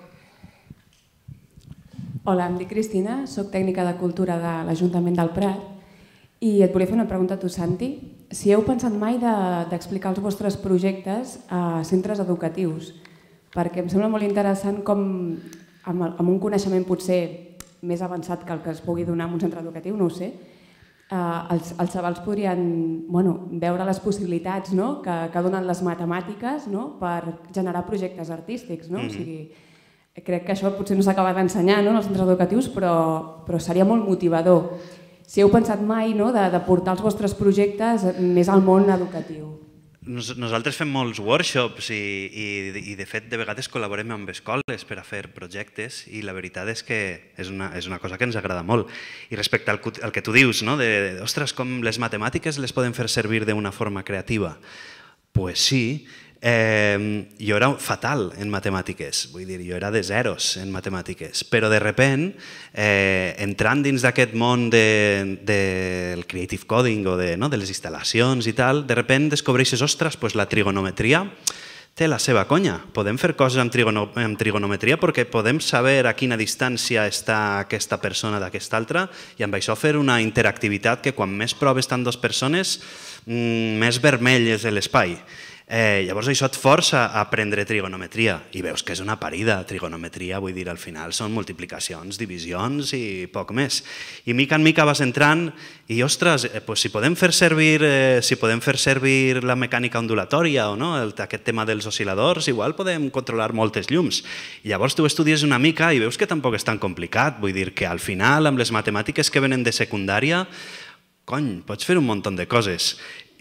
Hola, em dic Cristina, soc tècnica de cultura de l'Ajuntament del Prat i et volia fer una pregunta a tu, Santi. Si heu pensat mai d'explicar els vostres projectes a centres educatius, perquè em sembla molt interessant com, amb un coneixement potser més avançat que el que es pugui donar en un centre educatiu, no ho sé, els xavals podrien veure les possibilitats que donen les matemàtiques per generar projectes artístics. Crec que això potser no s'acaba d'ensenyar en els centres educatius, però seria molt motivador. Si heu pensat mai de portar els vostres projectes més al món educatiu. Nosaltres fem molts workshops i de fet de vegades col·laborem amb escoles per a fer projectes i la veritat és que és una cosa que ens agrada molt. I respecte al que tu dius, ostres, com les matemàtiques les podem fer servir d'una forma creativa? Pues sí. Jo era fatal en matemàtiques, vull dir, jo era de zeros en matemàtiques, però de repent, entrant dins d'aquest món del creative coding o de les instal·lacions i tal, de repent descobreixes, ostres, la trigonometria té la seva conya. Podem fer coses amb trigonometria perquè podem saber a quina distància està aquesta persona d'aquesta altra i amb això fer una interactivitat que quan més prop estan dues persones, més vermell és l'espai. Llavors això et força a aprendre trigonometria i veus que és una parida. Trigonometria, vull dir, al final són multiplicacions, divisions i poc més. I mica en mica vas entrant i, ostres, si podem fer servir la mecànica ondulatòria o aquest tema dels oscil·ladors, igual podem controlar moltes llums. I llavors tu estudies una mica i veus que tampoc és tan complicat. Vull dir que al final, amb les matemàtiques que venen de secundària, cony, pots fer un munt de coses.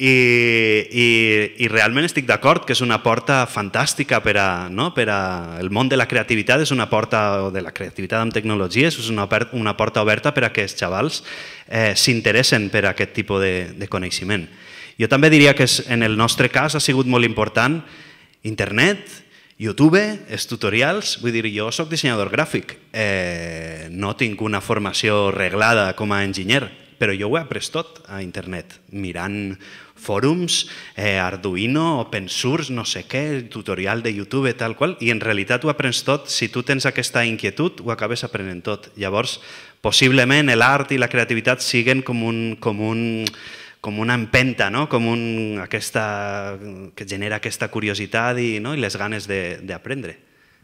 I realment estic d'acord que és una porta fantàstica per al món de la creativitat, és una porta, o de la creativitat amb tecnologies, és una porta oberta per a que els xavals s'interessen per a aquest tipus de coneixement. Jo també diria que en el nostre cas ha sigut molt important internet, YouTube, els tutorials. Vull dir, jo soc dissenyador gràfic, no tinc una formació reglada com a enginyer, però jo ho he après tot a internet, mirant fòrums, Arduino, open source, no sé què, tutorial de YouTube, tal qual, i en realitat ho aprens tot. Si tu tens aquesta inquietud, ho acabes aprenent tot. Llavors, possiblement l'art i la creativitat siguen com una empenta, que genera aquesta curiositat i les ganes d'aprendre.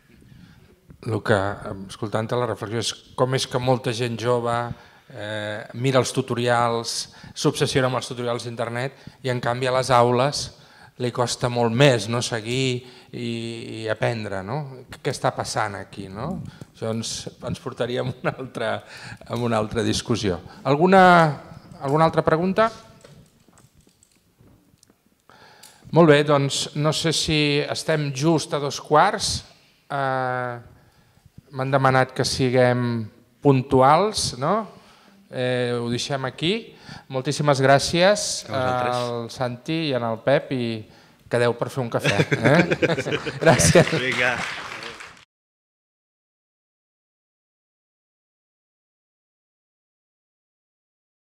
Escoltant la reflexió, és com és que molta gent jove mira els tutorials, s'obsessiona amb els tutorials d'internet i en canvi a les aules li costa molt més seguir i aprendre. Què està passant aquí? Això ens portaria a una altra discussió. Alguna altra pregunta? Molt bé, doncs no sé si estem just a 2:15. M'han demanat que siguem puntuals, no? Ho deixem aquí. Moltíssimes gràcies al Santi i al Pep i quedeu per fer un cafè. Gràcies.